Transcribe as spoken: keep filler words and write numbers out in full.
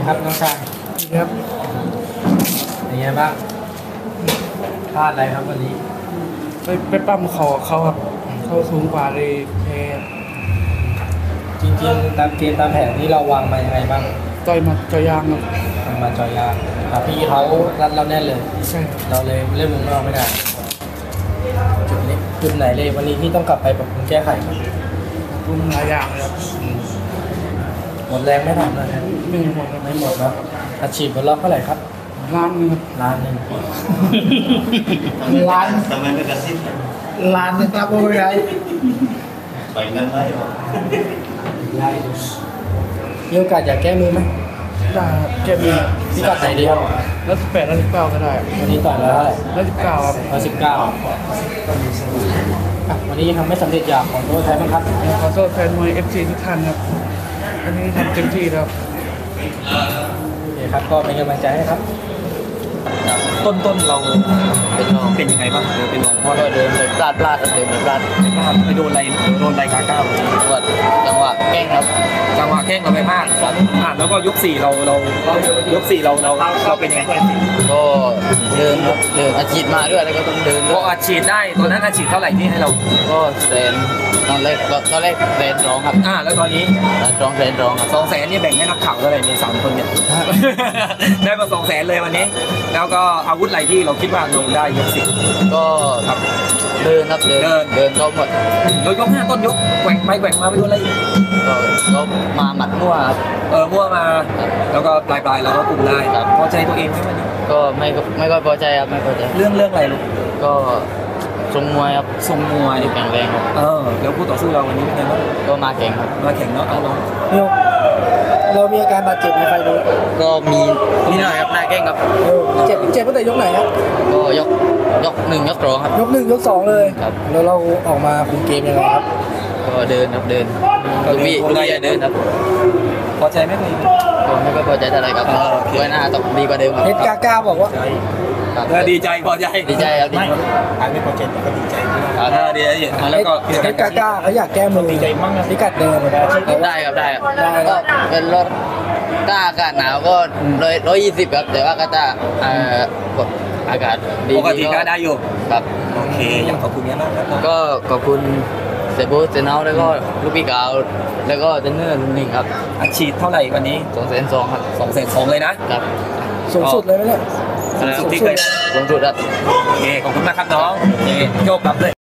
ครับน้องชายครับอย่างเงี้ยบ้างพลาดอะไรครับวันนี้ไปไปปั้มเขาเขาครับเขาสูงกว่าเลยแพ้จริงๆตามเกมตามแผนที่เราวางมายังไงบ้างต่อยมาต่อยยางครับมันมาจอยยางแต่พี่เขารัดเราแน่นเลยใช่เราเลยเล่นมุมนอกไม่ได้จุดนี้จุดไหนเลยวันนี้ที่ต้องกลับไปปรับปรุงแก้ไขครับปรุงหลายอย่างเลยครับหมดแรงไม่ทำเลยนะไม่หมดครับไม่หมดนะอาชีพบนล็อกเท่าไหร่ครับล้านนึงครับล้านหนึ่งล้านทำไมไม่กระซิบล้านนึงครับโอ้ยไปเงินไว้หรอมีโอกาสอยากแก้มือไหมได้ครับแก้มือพิกัดไหนดีครับแล้วสิบแปดแล้วสิบเก้าก็ได้วันนี้ต่อยแล้วเท่าไหร่แล้วสิบเก้าครับแล้วสิบเก้าวันนี้ทำไม่สำเร็จอยากขอโทษใครบ้างครับขอโทษแฟนมวยเอฟซีทุกท่านครับอันนี้ทำเต็มที่ครับโอเคครับก็เป็นกำลังใจให้ครับต้นต้นเราเป็นรองเป็นยังไงบ้างเดินเป็นรองเพราะเราเดินเลยพลาดพลาดเดินเลยพลาดพลาดไปโดนอะไรโดนอะไรกาก้าวจังหวะแก้งครับจังหวะแก้งเราไปพลาดอ่าแล้วก็ยกสี่เราเรายกสี่เราเราเราเป็นยังไงก็เดินครับเดินอาชีพมาด้วยแล้วก็ต้องเดินพออาชีพได้ตอนนั้นอาชีพเท่าไหร่ที่ให้เราก็แสนตอนแรกตอนแรกแสนรองครับอ่าแล้วตอนนี้สองแสนรองสองแสนนี่แบ่งให้นักข่าวเท่าไหร่เนี่ยสามคนเนี่ยได้มาสองแสนเลยวันนี้แล้วก็อาวุธอะไรที่เราคิดว่าลงได้ยกสิบก็ครับเดินครับเดินเดินเขาหมดโดยยกห้าต้นยกแกว่งไปแกว่งมาไปโดนอะไรก็ก็มาหมัดมั่วครับเออมั่วมาแล้วก็ปลายปลายเราก็คุมได้พอใจตัวเองไหมวันนี้ก็ไม่ไม่ก็พอใจครับไม่พอใจเรื่องเรื่องอะไรลูกก็ทรงมวยครับทรงมวยแข็งแรงครับเออแล้วคู่ต่อสู้เราวันนี้เป็นไงบ้างก็มาแข็งครับมาแข็งเนาะเอาลงเรามีอาการบาดเจ็บในไฟนี้ก็มีนิดหน่อยครับหน้าแข้งครับเจ็บเจ็บตั้งแต่ยกไหนครับก็ยกยกหนึ่งยกสองครับยกหนึ่งยกสองเลยครับแล้วเราออกมาคุมเกมยังไงครับก็เดินครับเดินลูกพี่ลูกพี่เดินครับพอใจไหมคุณก็ไม่ค่อยพอใจอะไรครับไว้หน้าต้องดีกว่าเดิมครับเพชรกาก้าบอกว่าดีใจพอใจดีใจครับไม่ไม่พอใจแต่ก็ดีใจครับดีใจแล้วก็เพชรกาก้าเขาอยากแก้มือดีใจมั่งนะพิกัดเดิมได้ครับได้ก็เป็นรถต้าอากาศหนาวก็ร้อยร้อยยี่สิบครับแต่ว่าก็ต้าอากาศดีปกติก็ได้อยู่ครับโอเคอยากขอบคุณมากครับก็ขอบคุณเซบูสเซนเอาแล้วก็ลูกพี่กาวแล้วก็เทนเนอร์ลุงนิงครับอาชีพเท่าไหร่วันนี้สองแสนสองครับสองแสนสองเลยนะครับสูงสุดเลยไหมเนี่ยสูงสุดที่เคยสูงสุดครับโอเคขอบคุณมากครับน้องโอเคโยกกลับเลย